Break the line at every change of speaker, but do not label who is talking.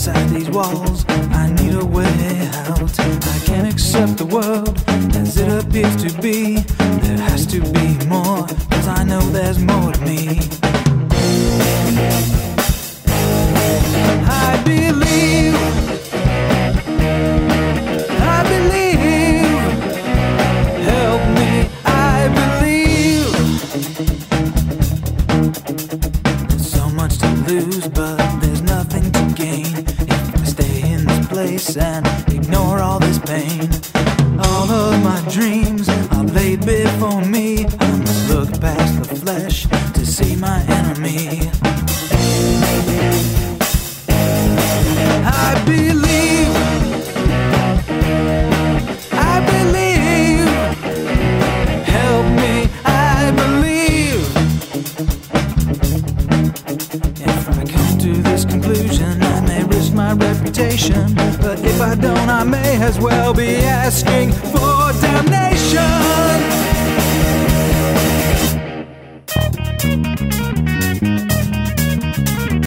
inside these walls. I need a way out. I can't accept the world as it appears to be. There has to be more, 'cause I know there's more to me. I believe, I believe, help me, I believe. There's so much to lose, but there's nothing to gain if I stay in this place and ignore all this pain. All of my dreams are laid before me. I must look past the flesh to see my enemy. I believe, I believe, help me, I believe. If I come to this conclusion, I may risk my reputation, but if I don't, I may as well be asking for damnation.